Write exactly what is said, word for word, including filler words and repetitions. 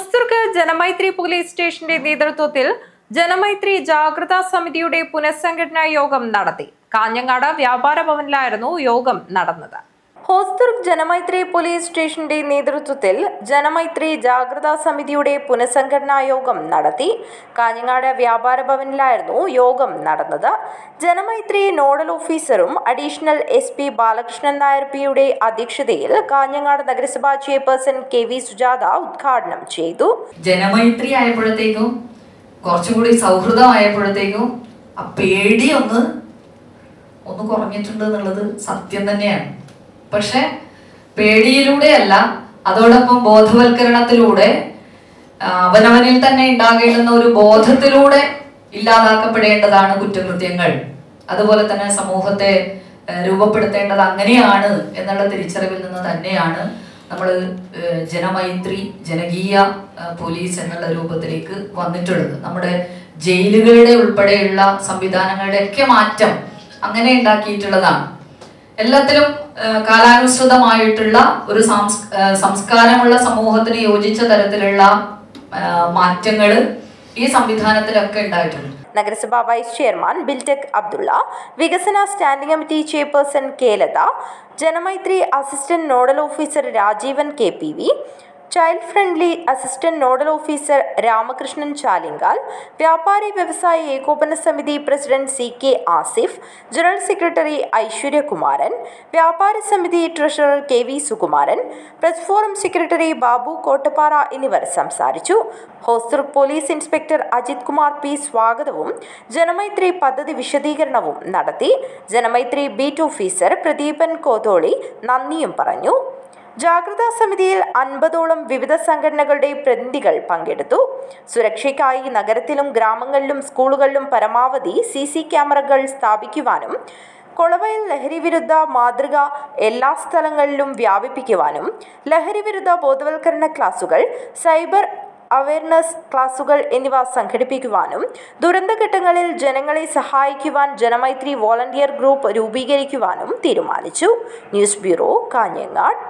Hosdurg Janamaithri police സ്റ്റേഷന്റെ നേതൃത്വത്തിൽ ജനമൈത്രി ജാഗ്രതാ സമിതിയുടെ പുനഃസംഘടനാ യോഗം നടത്തി. കാഞ്ഞങ്ങാട് വ്യാപാര ഭവനിലായിരുന്നു യോഗം നടന്നത്. ഹോസ്ദുർഗ് ജനമൈത്രി പോലീസ് സ്റ്റേഷന്റെ നേതൃത്വത്തിൽ ജനമൈത്രി ജാഗ്രതാ സമിതിയുടെ പുനഃസംഘടനാ യോഗം നടത്തി. കാഞ്ഞങ്ങാട് വ്യാപാര ഭവനിലായിരുന്നു യോഗം നടന്നത്. ജനമൈത്രി നോഡൽ ഓഫീസറും additional S P Balakrishnan Nair പിയുടെ അധ്യക്ഷതയിൽ കാഞ്ഞങ്ങാട് നഗരസഭാ ചെയർപേഴ്സൺ കെ വി സുജാത ഉദ്ഘാടനം ചെയ്തു. ജനമൈത്രി ആയപ്പോഴത്തേക്കും കുറച്ചുകൂടി സൗഹൃദമായപ്പോഴത്തേക്കും ആ പേടി ഒന്ന് ഒന്ന് കുറഞ്ഞിട്ടുണ്ട് എന്നുള്ളത് സത്യം തന്നെയാണ്. പക്ഷെ പേടിയിലൂടെയല്ല, അതോടൊപ്പം ബോധവൽക്കരണത്തിലൂടെ അവനവനിൽ തന്നെ ഉണ്ടാകേണ്ടുന്ന ഒരു ബോധത്തിലൂടെ ഇല്ലാതാക്കപ്പെടേണ്ടതാണ് കുറ്റകൃത്യങ്ങൾ. അതുപോലെ തന്നെ സമൂഹത്തെ രൂപപ്പെടുത്തേണ്ടത് അങ്ങനെയാണ് എന്നുള്ള തിരിച്ചറിവിൽ നിന്ന് തന്നെയാണ് നമ്മൾ ജനമൈത്രി ജനകീയ പോലീസ് എന്നുള്ള രൂപത്തിലേക്ക് വന്നിട്ടുള്ളത്. നമ്മുടെ ജയിലുകളുടെ ഉൾപ്പെടെയുള്ള സംവിധാനങ്ങളുടെ ഒക്കെ മാറ്റം അങ്ങനെ ഉണ്ടാക്കിയിട്ടുള്ളതാണ്. എല്ലാത്തിലും കാലാനുസൃതമായിട്ടുള്ള ഒരു സംസ്കാരമുള്ള സമൂഹത്തിന് യോജിച്ച തരത്തിലുള്ള മാറ്റങ്ങൾ ഈ സംവിധാനത്തിലൊക്കെ ഉണ്ടായിട്ടുണ്ട്. നഗരസഭാ വൈസ് ചെയർമാൻ ബിൽടെക് അബ്ദുള്ള, വികസന standing committee chairperson K Latha, Janamaithri assistant nodal officer Rajeevan K P V, child friendly assistant nodal officer Ramakrishnan Chalingal, വ്യാപാരി വ്യവസായ ഏകോപന സമിതി president C K Asif, general secretary Aishwaryakumaran, വ്യാപാര സമിതി treasurer K V Sukumaran, press forum secretary Babu Kottappara എന്നിവർ സംസാരിച്ചു. Hosdurg police inspector Ajith Kumar P സ്വാഗതവും ജനമൈത്രി പദ്ധതി വിശദീകരണവും നടത്തി. ജനമൈത്രി ബീറ്റ് ഓഫീസർ പ്രദീപൻ കോതോളി നന്ദിയും പറഞ്ഞു. ജാഗ്രതാ സമിതിയിൽ അൻപതോളം വിവിധ സംഘടനകളുടെ പ്രതിനിധികൾ പങ്കെടുത്തു. സുരക്ഷയ്ക്കായി നഗരത്തിലും ഗ്രാമങ്ങളിലും സ്കൂളുകളിലും പരമാവധി സി സി ക്യാമറകൾ സ്ഥാപിക്കുവാനും കൊളവയിൽ ലഹരിവിരുദ്ധ മാതൃക എല്ലാ സ്ഥലങ്ങളിലും വ്യാപിപ്പിക്കുവാനും ലഹരിവിരുദ്ധ ബോധവൽക്കരണ ക്ലാസുകൾ, സൈബർ അവയർനെസ് ക്ലാസുകൾ എന്നിവ സംഘടിപ്പിക്കുവാനും ദുരന്തഘട്ടങ്ങളിൽ ജനങ്ങളെ സഹായിക്കുവാൻ ജനമൈത്രി വോളണ്ടിയർ ഗ്രൂപ്പ് രൂപീകരിക്കുവാനും തീരുമാനിച്ചു. News bureau, Kanhangad.